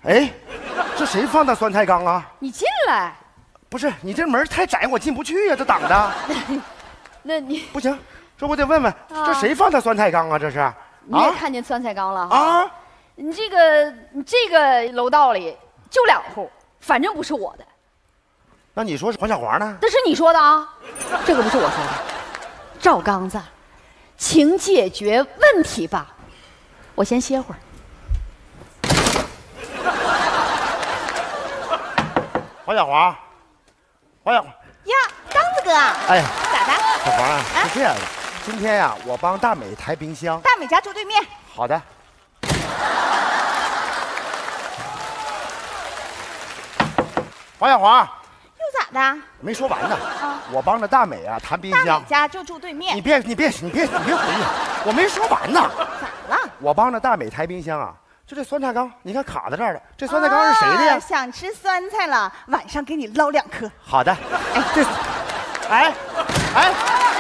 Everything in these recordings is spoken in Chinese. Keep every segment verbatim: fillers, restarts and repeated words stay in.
哎，这谁放的酸菜缸啊？ 你进来。 不是，你这门太窄，我进不去呀、啊，这挡的。 那你不行，这我得问问，啊、这谁放的酸菜缸啊？这是？ 你也看见酸菜缸了啊？ 你这个你这个楼道里就两户，反正不是我的。 那你说是黄小华呢？ 那是你说的啊，这个不是我说的。赵刚子，请解决问题吧。我先歇会儿。 黄小华，黄小华呀，刚子哥， 哎呀， 咋的？ 小华啊，是这样的，今天呀、啊，我帮大美抬冰箱。 大美家住对面。 好的。黄小华， 又咋的？ 没说完呢。啊、我帮着大美啊弹冰箱。 大美家就住对面。 你别，你别，你别，你别回去，我没说完呢。 咋了？ 我帮着大美抬冰箱啊。就这酸菜缸，你看卡在这儿了。这酸菜缸是谁的呀？ 啊、想吃酸菜了，晚上给你捞两颗。 好的。哎，这，哎，哎，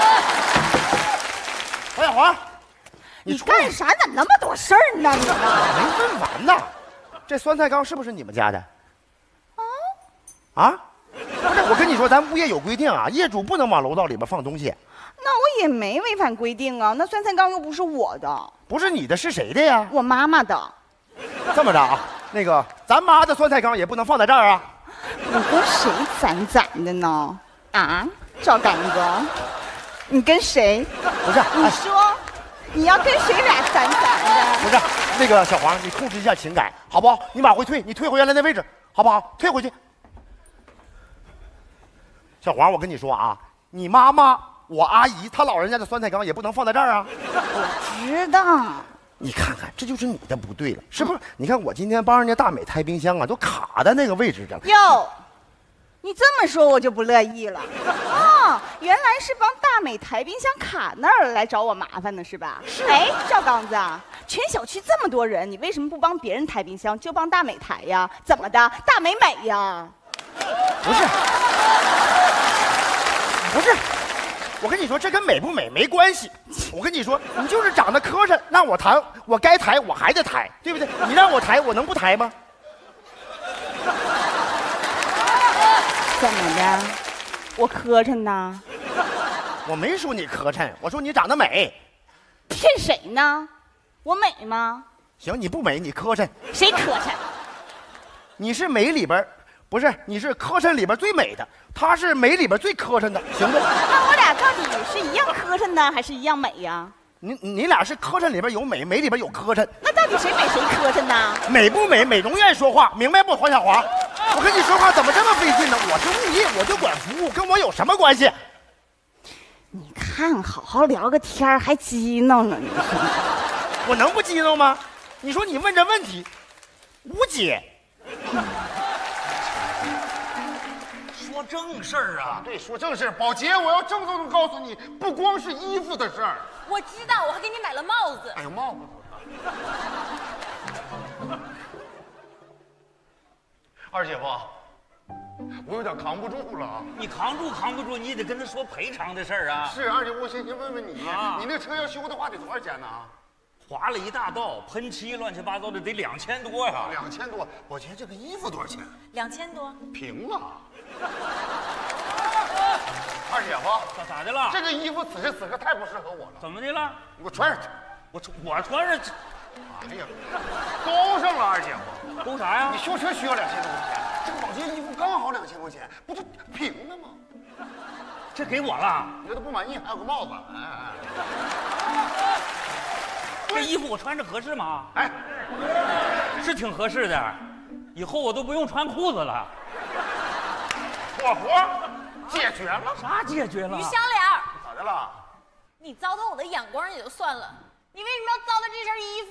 黄小华， 你, 你干啥？咋那么多事儿呢？你没问完呢。这酸菜缸是不是你们家的？啊？啊？不是，我跟你说，咱物业有规定啊，业主不能往楼道里边放东西。 那我也没违反规定啊。那酸菜缸又不是我的。 不是你的，是谁的呀？ 我妈妈的。 这么着啊，那个咱妈的酸菜缸也不能放在这儿啊。 你跟谁攒攒的呢？啊，赵刚子，你跟谁？ 不是， 你说，哎、你要跟谁俩攒攒的？ 不是，那个小黄，你控制一下情感，好不好？你往回退，你退回原来那位置，好不好？退回去。小黄，我跟你说啊，你妈妈、我阿姨，她老人家的酸菜缸也不能放在这儿啊。 我知道。 你看看，这就是你的不对了，是不是？你看我今天帮人家大美抬冰箱啊，都卡在那个位置上。 哟，你这么说我就不乐意了。哦，原来是帮大美抬冰箱卡那儿来找我麻烦呢，是吧？是。哎，赵刚子，全小区这么多人，你为什么不帮别人抬冰箱，就帮大美抬呀？怎么的？大美美呀？ 不是，不是。我跟你说，这跟美不美没关系。我跟你说，你就是长得磕碜，让我抬，我该抬我还得抬，对不对？你让我抬，我能不抬吗？ 怎么的？我磕碜呢？ 我没说你磕碜，我说你长得美。 骗谁呢？我美吗？ 行，你不美，你磕碜。 谁磕碜？ 你是美里边。不是，你是磕碜里边最美的，他是美里边最磕碜的，行不？ 那我俩到底是一样磕碜呢，还是一样美呀？ 你你俩是磕碜里边有美，美里边有磕碜。 那到底谁美谁磕碜呢？ 美不美，美容院说话，明白不？黄小华，我跟你说话怎么这么费劲呢？我是物业，我就管服务，跟我有什么关系？ 你看，好好聊个天还激闹呢，你说我能不激闹吗？你说你问这问题，无解。 说正事儿啊！ 对，说正事儿。宝洁，我要郑重的告诉你，不光是衣服的事儿。 我知道，我还给你买了帽子。 哎呦，帽子！二姐夫，我有点扛不住了。 你扛住扛不住，你得跟他说赔偿的事儿啊。 是，二姐夫，我先先问问你， 啊、 你那车要修的话得多少钱呢？ 划了一大道，喷漆乱七八糟的，得两千多呀。 两千多，宝洁，这个衣服多少钱？ 两千多。 平了。二姐夫， 咋咋的了？ 这个衣服此时此刻太不适合我了。 怎么的了？ 你给我穿上去。 我我穿上去。 哎呀，勾上了，二姐夫。 勾啥呀？ 你修车需要两千多块钱，这个宝洁衣服刚好两千块钱，不就平了吗？ 这给我了。 你觉得不满意？还有个帽子。哎哎。这衣服我穿着合适吗？哎，是挺合适的，以后我都不用穿裤子了。 妥活解决了。 啥解决了？ 于小脸， 咋的了？ 你糟蹋我的眼光也就算了，你为什么要糟蹋这身衣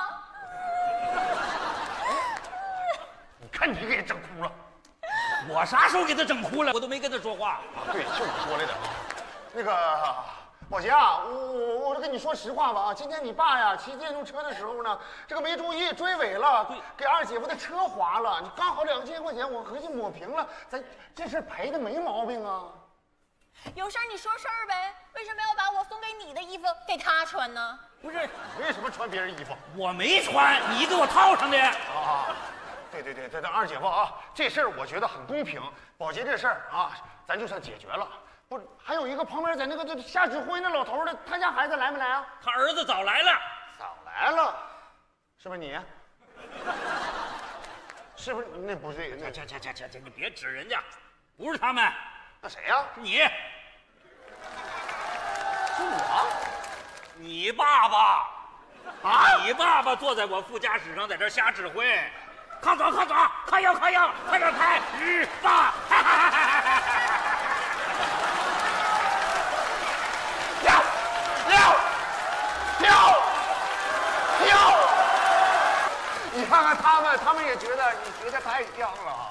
服？你看你给整哭了。 我啥时候给他整哭了？我都没跟他说话。 啊，对，是我说来的啊。那个。宝洁啊，我我我跟你说实话吧啊，今天你爸呀骑电动车的时候呢，这个没注意追尾了，给二姐夫的车划了，你刚好两千块钱，我合计抹平了，咱这事赔的没毛病啊。 有事儿你说事儿呗，为什么要把我送给你的衣服给他穿呢？ 不是， 为什么穿别人衣服？ 我没穿，你给我套上的。 啊， 对对对对对，二姐夫啊，这事儿我觉得很公平。保洁这事儿啊，咱就算解决了。不是，还有一个旁边在那个就瞎指挥那老头的，他家孩子来没来啊？ 他儿子早来了， 早来了，是不是你？是不是？那不对，那这这这这这，你别指人家，不是他们， 那谁呀？ 是你， 是我。 你爸爸。 啊！ 你爸爸坐在我副驾驶上，在这瞎指挥，靠左靠左，靠右靠右，快点开，日爸！ 六六六六！你看看他们，他们也觉得你学的太像了。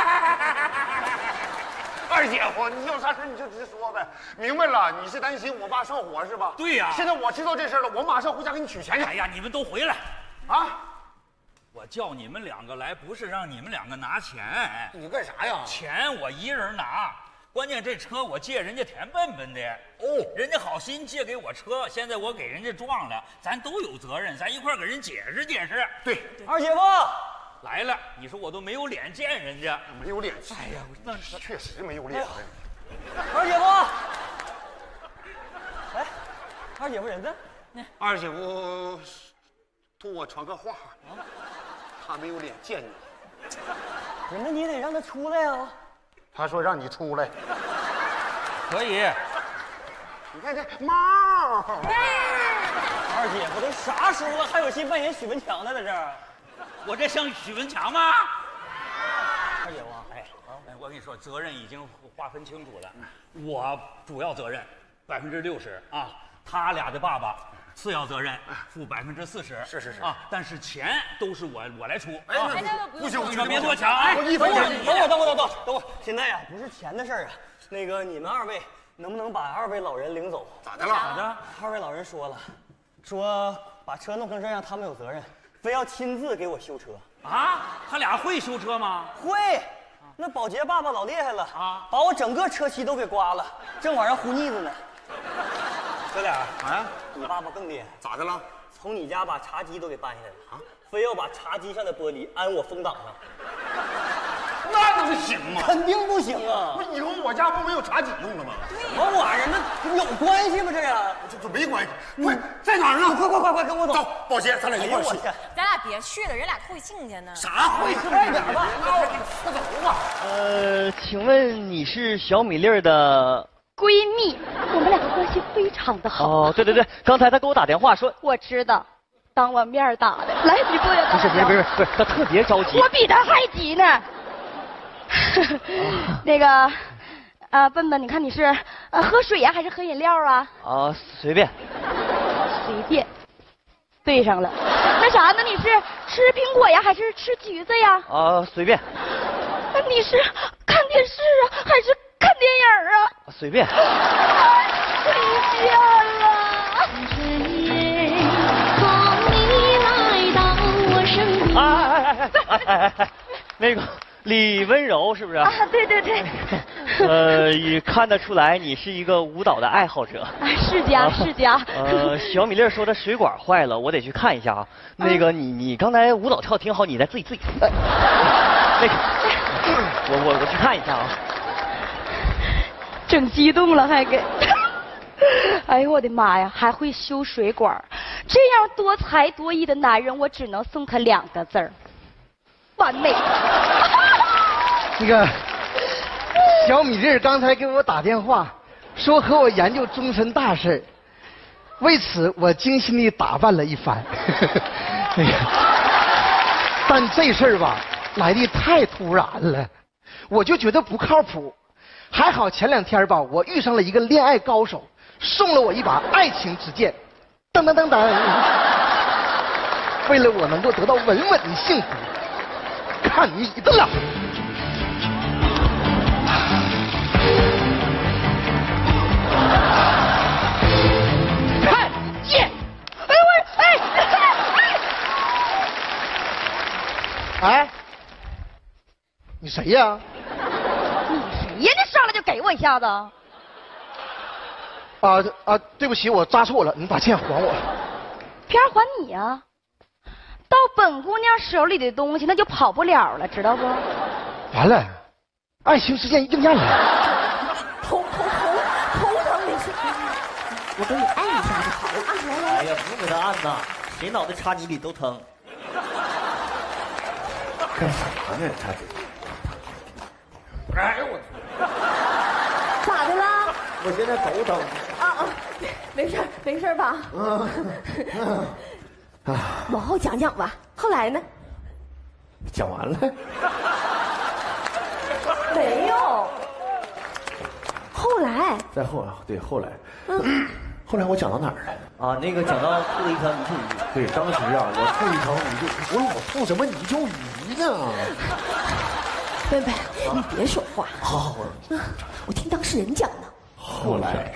二姐夫，你有啥事你就直说呗。明白了，你是担心我爸上火是吧？ 对呀。 现在我知道这事了，我马上回家给你取钱去。 哎呀，你们都回来啊！ 我叫你们两个来，不是让你们两个拿钱。 你干啥呀？ 钱我一人拿，关键这车我借人家田笨笨的。哦，人家好心借给我车，现在我给人家撞了，咱都有责任，咱一块给人解释解释。 对， 二姐夫。 来了，你说我都没有脸见人家， 没有脸。 哎呀，那是确实没有脸。 二姐夫，哎，二姐夫人呢？ 二姐夫托我传个话，啊，他没有脸见你。 不是，那你得让他出来呀。 他说让你出来， 可以。 你看这猫。 二姐夫都啥时候了，还有心扮演许文强呢，在这儿。 我这像许文强吗？ 二姐夫， 哎，哎，我跟你说，责任已经划分清楚了。我主要责任百分之六十啊，他俩的爸爸次要责任负百分之四十。 是是是啊，但是钱都是我我来出。 哎， 啊、 不行， 你说别多抢。哎， 我一等会儿， 分钱。 等会儿，等会儿，等会儿，等会儿。现在呀，不是钱的事儿啊。那个，你们二位能不能把二位老人领走？ 咋的了？ 咋的？ 二位老人说了，说把车弄成这样，他们有责任。非要亲自给我修车啊！他俩会修车吗？ 会，那保洁爸爸老厉害了啊，把我整个车漆都给刮了，正往上糊腻子呢。哥俩啊，你爸爸更厉害， 咋的了？ 从你家把茶几都给搬下来了啊，非要把茶几上的玻璃安我风挡上。 那能行吗？ 肯定不行啊！ 不，以后我家不没有茶几用了吗？ 什么玩意儿？那有关系吗？这呀， 这这没关系。喂，在哪儿呢？ 快快快快跟我走！ 走，保洁，咱俩一块儿去。 咱俩别去了，人俩会庆去呢。 啥会？ 快点吧！ 快走吧。 呃，请问你是小米粒儿的闺蜜，我们两个关系非常的好。 哦，对对对，刚才他给我打电话说， 我知道，当我面打的。来，你坐下。 不是不是不是不是，他特别着急。 我比他还急呢。那个，啊，笨笨，你看你是呃喝水呀，还是喝饮料啊？ 啊，随便。 随便。对上了。那啥，那你是吃苹果呀，还是吃橘子呀？ 啊，随便。 那你是看电视啊，还是看电影啊？ 随便。 谁见了？ 哎哎哎哎哎哎，那个李温柔是不是？ 啊，对对对。 呃，也看得出来你是一个舞蹈的爱好者。 啊，是家是家。 呃，小米粒说的水管坏了，我得去看一下啊。那个你你刚才舞蹈跳挺好，你再自己自己。呃、那个，我我我去看一下啊。 整激动了还给。哎呦我的妈呀，还会修水管，这样多才多艺的男人，我只能送他两个字儿：完美。 那个小米粒刚才给我打电话，说和我研究终身大事，为此我精心地打扮了一番。哎呀，但这事儿吧，来的太突然了，我就觉得不靠谱。还好前两天吧，我遇上了一个恋爱高手，送了我一把爱情之剑，噔噔噔噔。为了我能够得到稳稳的幸福，看你的了。看剑！哎我哎哎！哎，你谁呀？ 你谁呀？你上来就给我一下子！ 啊啊，对不起，我扎错了，你把剑还我。 片儿还你呀、啊？ 到本姑娘手里的东西那就跑不了了，知道不？ 完了，爱情实现应验了。 头头头头疼没事，我给你按一下就好了啊！来来， 哎呀，不用给他按呐，谁脑袋插泥里都疼。 干啥呢？他这……哎呦我！ 咋的了？ 我现在头疼。 啊啊，没事没事吧？嗯。往后讲讲吧。后来呢？ 讲完了。 没有。后来。 再后来，对，后来。嗯。后来我讲到哪儿了？ 啊，那个讲到吐了一条泥鳅鱼。 对，当时啊，我吐一条泥鳅，我老吐什么泥鳅鱼呢？ 笨笨，你别说话。 好好， 我我听当事人讲呢。 后来，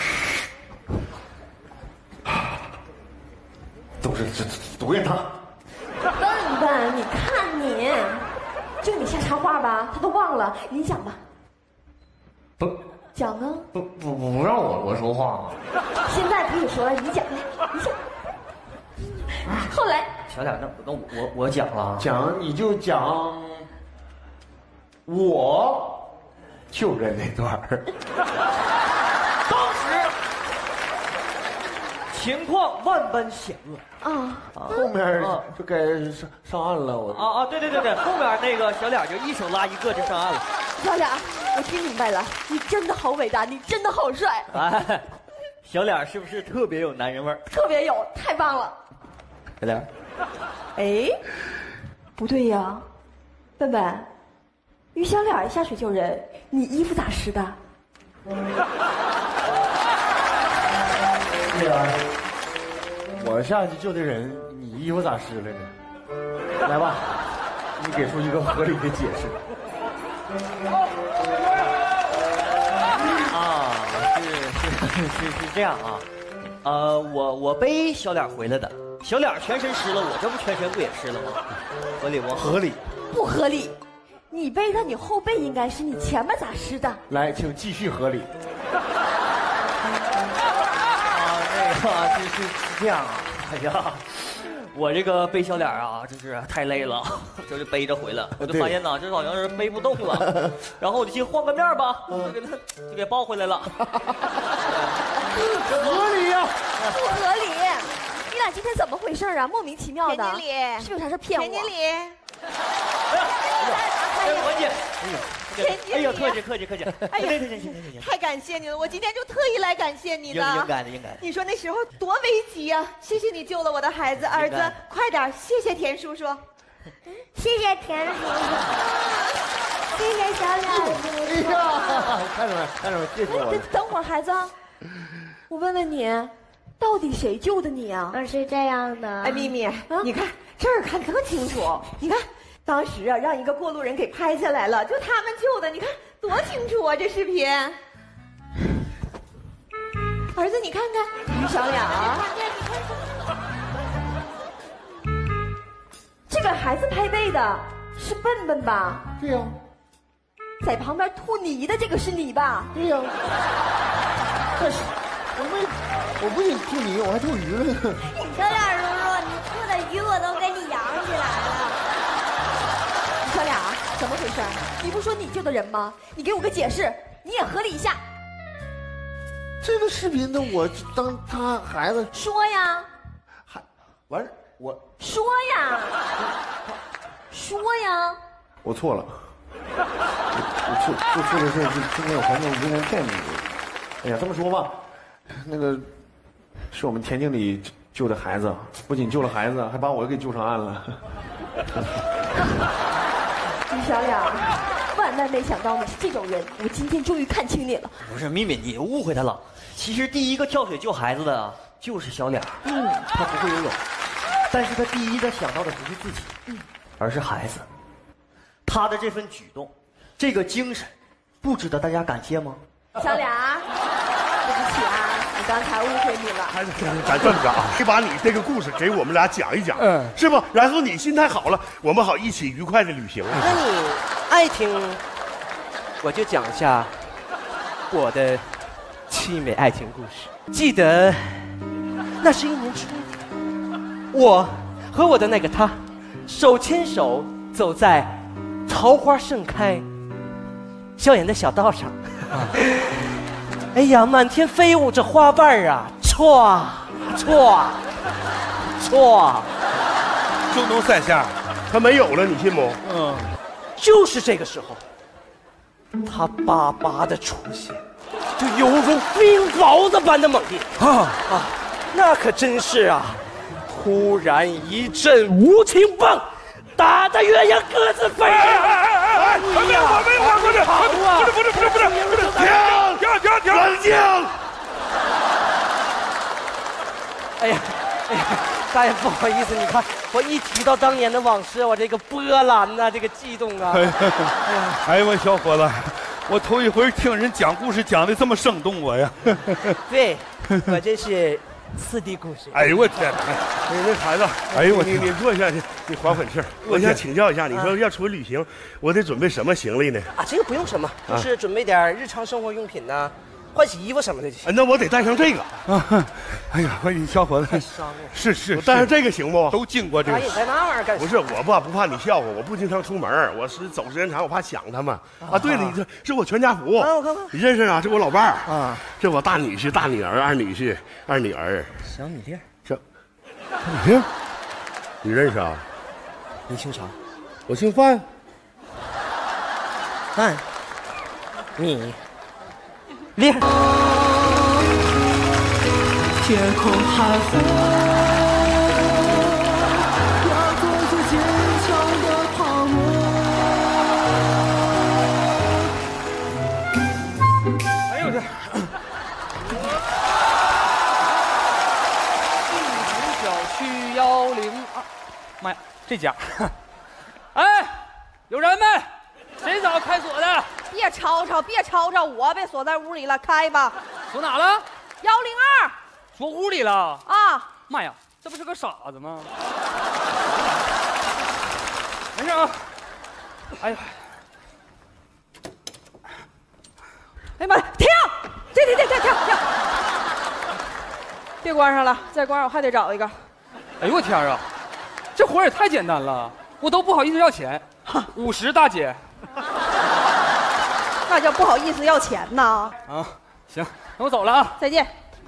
都是这都怨他。 笨笨，你看你，就你瞎插话吧，他都忘了。你讲吧。 不。 讲啊！ 不不不让我我说话。 现在可以说了，你讲来，你讲。后来。 小点，那那我我我讲了。 讲你就讲。我就认那段儿。 当时情况万般险恶啊， 后面就该上上岸了。我啊啊，对对对对，后面那个小脸就一手拉一个就上岸了。 小脸，我听明白了，你真的好伟大，你真的好帅。 哎，小脸是不是特别有男人味儿？ 特别有，太棒了。 小脸， 哎，不对呀，笨笨。于小脸下水救人，你衣服咋湿的？ 对啊，我下去救的人，你衣服咋湿了呢？来吧，你给出一个合理的解释。 啊，是是是是这样啊，呃，我我背小脸回来的，小脸全身湿了，我这不全身不也湿了吗？合理不？ 合理。 不合理。你背的，你后背应该是你前面咋湿的？ 来，请继续合理。 啊，那个是是是这样啊，哎呀，我这个背小脸啊，真是太累了，就是背着回来，我就发现呐，这好像是背不动了，然后我就去换个面吧，就给他就给抱回来了。 合理呀， 不合理！你俩今天怎么回事啊？莫名其妙的， 田经理是有啥事骗我？ 田经理。 哎呀，文姐， 田经理， 哎呀，客气客气客气， 哎呀， 对对对对对， 太感谢你了，我今天就特意来感谢你的。 应该的应该的。 你说那时候多危急啊！谢谢你救了我的孩子，儿子，快点，谢谢田叔叔， 谢谢田叔叔，谢谢小脸叔叔。 哎呀，看着没看着没，谢谢我。 等等会儿，孩子，我问问你，到底谁救的你啊？ 是这样的。 哎，咪咪，你看这儿看多清楚，你看。当时啊，让一个过路人给拍下来了，就他们救的，你看多清楚啊！这视频，儿子，你看看，于小脸啊， 这个孩子拍背的是笨笨吧？ 对呀。 在旁边吐泥的这个是你吧？ 对呀。但是我没，我不仅吐泥，我还吐鱼了呢。 小脸叔叔，你吐的鱼我都给你扬起来了。小脸，怎么回事？你不说你救的人吗？你给我个解释，你也合理一下。 这个视频的我当他孩子说呀， 还完我说呀，说呀， 我错了，我我做做错的事是今天我还没有不能骗你。哎呀，这么说吧，那个是我们田经理救的孩子，不仅救了孩子，还把我给救上岸了。 于小脸，万万没想到你是这种人，我今天终于看清你了。 不是咪咪，你误会他了。其实第一个跳水救孩子的就是小脸，嗯，他不会游泳，但是他第一个想到的不是自己，嗯，而是孩子。他的这份举动，这个精神，不值得大家感谢吗？ 小脸，对不起啊，我刚才误会你了。 哎，咱这么着啊，你把你这个故事给我们俩讲一讲，嗯，是不？然后你心态好了，我们好一起愉快的旅行。 那你爱听，我就讲一下我的凄美爱情故事。记得那是一年春天，我和我的那个他，手牵手走在桃花盛开、校园的小道上。哎呀，满天飞舞着花瓣啊，唰唰唰， 就能三下，他没有了，你信不？ 嗯，就是这个时候，他巴巴的出现，就犹如冰雹子般的猛烈啊啊！那可真是啊！突然一阵无情棒，打得鸳鸯各自飞。哎哎哎！ 没有我，没有我，不是，不是，不是，不是，不是，不是，停停停停！冷静！ 哎呀，哎呀，大爷不好意思，你看我一提到当年的往事，我这个波澜呐、啊，这个激动啊！ 哎呀，哎呀，我小伙子，我头一回听人讲故事讲的这么生动，我呀。 对，我这是四 D 故事。 哎呦我天哪！哎，那孩子，哎呦我，你你坐下，你你缓缓气儿。我想请教一下，你说要出去旅行，我得准备什么行李呢？ 啊，这个不用什么，就是准备点日常生活用品呐。换洗衣服什么的就行。 那我得带上这个啊！哎呀，我你小伙子， 太伤了。 是是，我带上这个行不？都经过这个。 你带那玩意儿干啥？ 不是，我吧不怕你笑话，我不经常出门，我是走时间长，我怕想他们。啊，对了，你这是我全家福。 啊，我看看。 你认识啊？这我老伴儿啊， 这我大女婿、大女儿、二女婿、二女儿。 小米粒。 小米粒，你认识啊？ 你姓啥？ 我姓范。 范。米。粒。 天空海阔，要做最坚强的泡沫。 哎呦这！幸福小区幺零二，妈呀，这家！哎，有人没？谁找开锁的？ 别吵吵，别吵吵，我被锁在屋里了，开吧。 锁哪了？ 幺零二。 锁屋里了啊！ 妈呀，这不是个傻子吗？没事啊。哎呀， 哎呀妈呀，停！停停停停停停！别关上了，再关上我还得找一个。 哎呦我天啊，这活也太简单了，我都不好意思要钱。五十大姐。 那叫不好意思要钱呐。 啊，行，那我走了啊， 再见。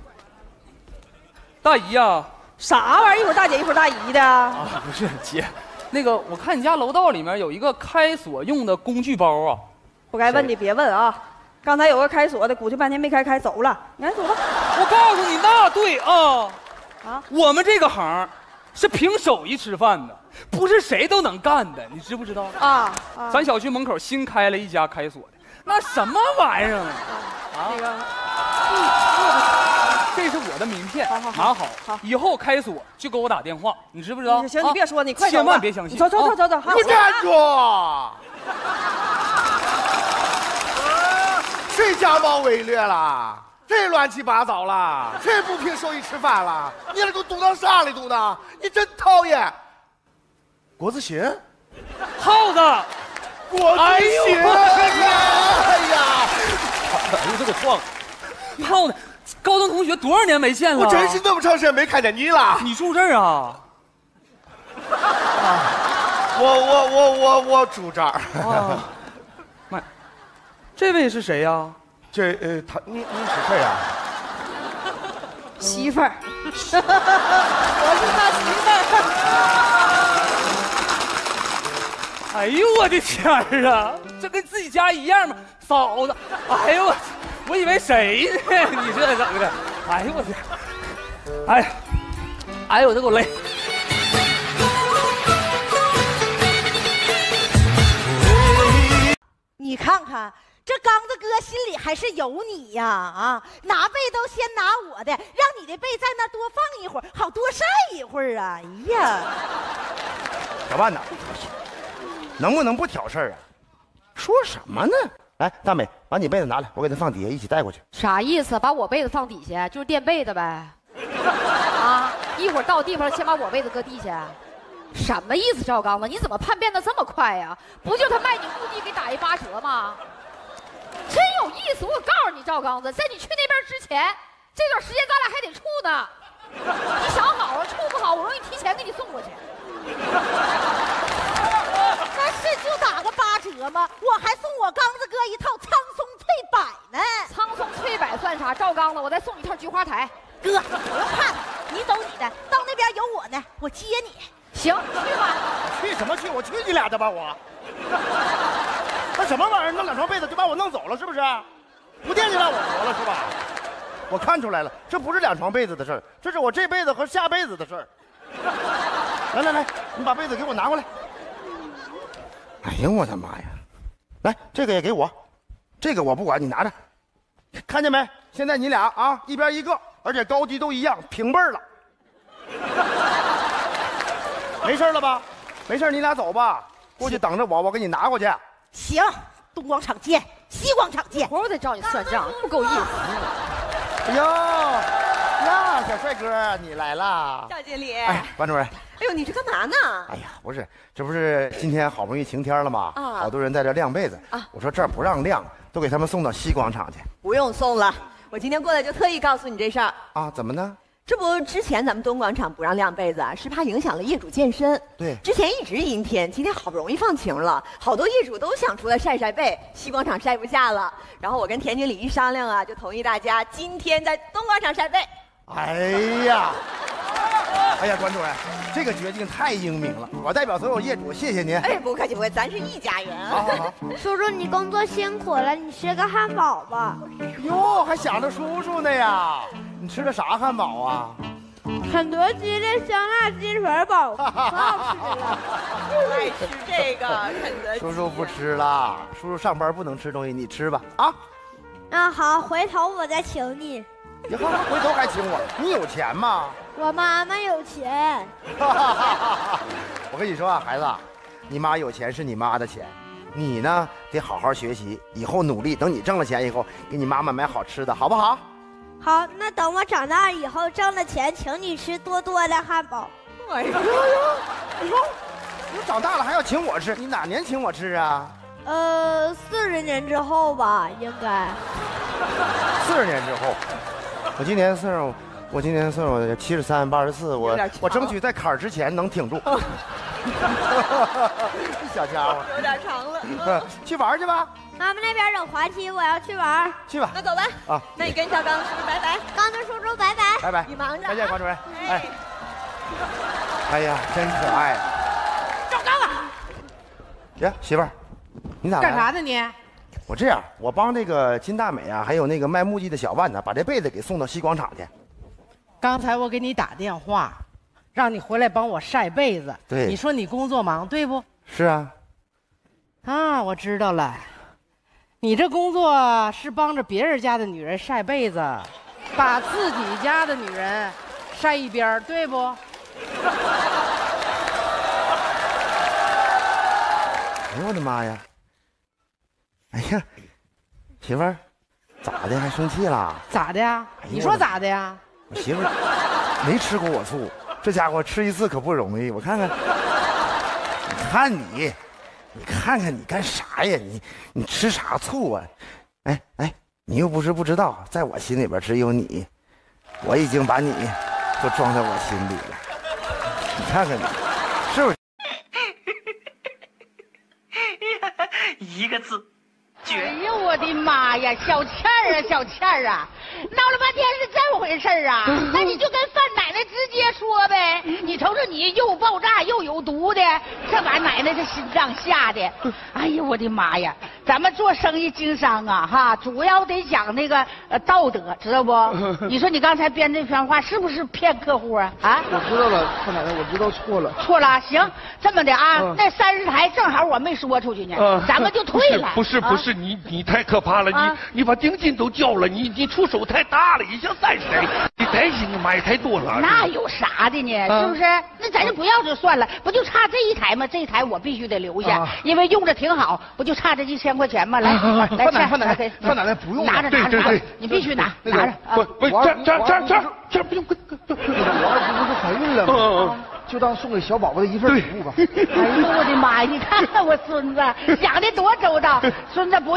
大姨呀、啊， 啥玩意儿？一会儿大姐，一会儿大姨的。 啊，不是姐，那个我看你家楼道里面有一个开锁用的工具包啊。 不该问的别问啊。刚才有个开锁的，鼓捣半天没开开，走了。你赶紧走吧。 我告诉你，那对啊。 啊， 我们这个行是凭手艺吃饭的，不是谁都能干的，你知不知道？ 啊啊！ 咱小区门口新开了一家开锁的，那什么玩意儿啊？ 啊，那个。 这是我的名片， 好好好拿好， 好， 以后开锁就给我打电话，你知不知道？ 行，你别说，你快走， 千万别相信。 走走走走走， 你站住！谁假冒伪劣了？谁乱七八糟了？谁不凭手艺吃饭了？你这都嘟囔啥嘞？嘟囔！你真讨厌！郭子欣， 耗子， 郭子欣！哎呀！ 哎呦，这个撞！耗子。高中同学多少年没见了？ 我真是那么长时间没看见你了。 你住这儿啊？ 啊，我我我我我住这儿。 啊，妈，这位是谁呀？ 这呃，他你你是谁呀？ 媳妇儿，我是他媳妇儿。哎呦我的天儿啊，这跟自己家一样吗？嫂子，哎呦我。我以为谁呢？你这整的，哎呦我天！哎呀，哎呦我这给我累！ 你看看这刚子哥心里还是有你呀啊！拿被都先拿我的，让你的被在那多放一会儿，好多晒一会儿啊！哎呀， 小万呐，能不能不挑事儿啊？说什么呢？来，大美，把你被子拿来，我给他放底下，一起带过去。 啥意思？把我被子放底下，就是垫被子呗？啊！一会儿到地方先把我被子搁地下，什么意思？赵刚子，你怎么叛变的这么快呀？不就他卖你墓地给打一八折吗？真有意思！我告诉你，赵刚子，在你去那边之前，这段时间咱俩还得处呢。你想好了，处不好，我容易提前给你送过去。 那是就打个八折吗？我还送我刚子哥一套苍松翠柏呢。 苍松翠柏算啥？赵刚子，我再送你一套菊花台。 哥，不用怕他，你走你的，到那边有我呢，我接你。 行，去吧。 去什么去？我去你俩的吧我。那什么玩意儿？弄两床被子就把我弄走了是不是？不惦记让我活了是吧？我看出来了，这不是两床被子的事儿，这是我这辈子和下辈子的事儿。来来来，你把被子给我拿过来。哎呀，我的妈呀！来，这个也给我，这个我不管，你拿着。看见没？现在你俩啊，一边一个，而且高低都一样，平辈儿了。没事了吧？没事，你俩走吧，过去等着我，我给你拿过去。 行，东广场见，西广场见。 我得找你算账，不够意思。 哎呦，呀，小帅哥，你来啦！ 赵经理， 哎，关主任。 哎呦，你这干嘛呢？ 哎呀，不是，这不是今天好不容易晴天了吗？啊，好多人在这晾被子啊。我说这儿不让晾，都给他们送到西广场去。 不用送了，我今天过来就特意告诉你这事儿。 啊，怎么呢？ 这不，之前咱们东广场不让晾被子啊，是怕影响了业主健身。 对， 之前一直阴天，今天好不容易放晴了，好多业主都想出来晒晒被，西广场晒不下了。然后我跟田经理一商量啊，就同意大家今天在东广场晒被。 哎呀，哎呀，关主任，这个决定太英明了，我代表所有业主谢谢您。 哎，不客气，不客气，咱是一家人。 好好好， 叔叔，你工作辛苦了，你吃个汉堡吧。 哟，还想着叔叔呢呀？你吃的啥汉堡啊？ 肯德基的香辣鸡腿堡，可好吃了。 爱吃这个肯德基。 叔叔不吃了，叔叔上班不能吃东西，你吃吧啊。 那好，回头我再请你。 你好，回头还请我？你有钱吗？ 我妈妈有钱。 我跟你说啊，孩子，你妈有钱是你妈的钱，你呢得好好学习，以后努力，等你挣了钱以后，给你妈妈买好吃的，好不好？ 好，那等我长大以后挣了钱，请你吃多多的汉堡。 哎呦呦，哎呦，你长大了还要请我吃？你哪年请我吃啊？ 呃，四十年之后吧，应该。 四十年之后，我今年岁数，我今年岁数七十三，八十四，我我争取在坎儿之前能挺住。小家伙， 有点长了。 去玩去吧。 妈妈那边有滑梯，我要去玩。 去吧。 那走吧。啊，那你跟小刚叔叔拜拜。 刚子叔叔拜拜。 拜拜。 你忙着。 再见，关主任。哎。哎呀，真可爱。 赵刚子。 呀，媳妇儿，你咋干啥呢你？ 我这样，我帮那个金大美啊，还有那个卖木屐的小万呢，把这被子给送到西广场去。 刚才我给你打电话，让你回来帮我晒被子。 对， 你说你工作忙，对不？ 是啊。 啊，我知道了，你这工作是帮着别人家的女人晒被子，把自己家的女人晒一边，对不？ 哎呦我的妈呀！哎呀，媳妇儿，咋的？还生气了？ 咋的呀？你说咋的呀？ 我媳妇儿没吃过我醋，这家伙吃一次可不容易。我看看，你看你，你看看你干啥呀？你你吃啥醋啊？哎哎，你又不是不知道，在我心里边只有你，我已经把你都装在我心里了。你看看你，是不是？ 一个字。哎呦我的妈呀，小倩儿啊，小倩儿啊，闹了半天是这么回事儿啊？那你就跟范奶奶直接说呗。你瞅瞅你又爆炸又有毒的，这把奶奶这心脏吓的。哎呦我的妈呀，咱们做生意经商啊，哈，主要得讲那个呃道德，知道不？你说你刚才编这番话是不是骗客户啊？啊？ 我知道了，范奶奶，我知道错了。 错了，行，这么的啊，嗯、那三十台正好我没说出去呢，嗯、咱们就退了。 不是不是。不是你，你太可怕了！啊、你你把定金都交了，你你出手太大了，一下三十台，你担心的买太多了。 那有啥的呢？啊、是不是？那咱就不要就算了，不就差这一台吗？这一台我必须得留下，啊、因为用着挺好，不就差这一千块钱吗？来， 啊、 来， 范奶范奶奶，范奶奶不用拿着拿着，对对对，你必须拿， 那个、 拿着。 不不，这这这这这不用， 我二姑不是怀孕了吗？嗯就当送给小宝宝的一份礼物吧。 哎呦我的妈呀！你看看我孙子想的多周到，孙子不用，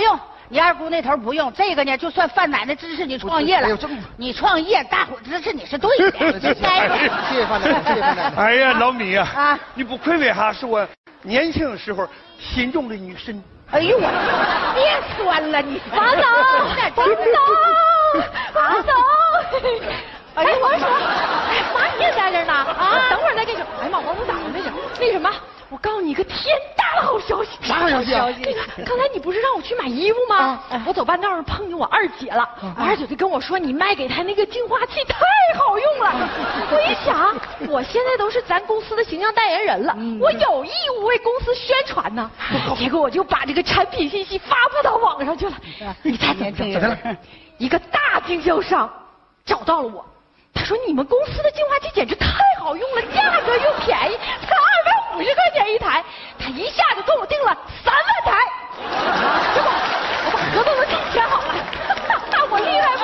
你二姑那头不用，这个呢，就算范奶奶支持你创业了。你创业，大伙支持你是对的。 谢谢范奶奶，谢谢范奶奶。 哎呀，老米呀， 啊， 你不愧为哈是我年轻时候心中的女神。 哎呦我，别酸了你，王总，王总，王总。哎呀，我说，哎妈，你也在这呢啊！等会儿再跟你说。哎妈，王总咋了？那什么，那什么，我告诉你一个天大的好消息。 啥好消息啊？ 那个，刚才你不是让我去买衣服吗？我走半道上碰见我二姐了，我二姐就跟我说，你卖给她那个净化器太好用了。我一想，我现在都是咱公司的形象代言人了，我有义务为公司宣传呢。结果我就把这个产品信息发布到网上去了。你猜怎么着？怎么了？一个大经销商找到了我。他说：“你们公司的净化器简直太好用了，价格又便宜，才二百五十块钱一台。”他一下就跟我定了三万台，结果我把合同都给签好了，我厉害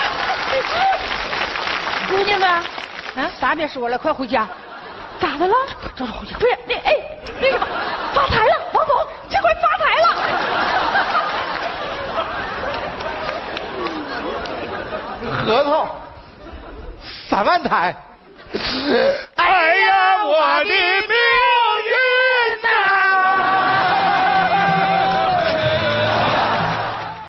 不？姑娘们，啊，啥也别说了，快回家。咋的了？走走回家。不是那哎，那什么，发财了，王总，这回发财了。合同。三万台， 哎呀，我的命！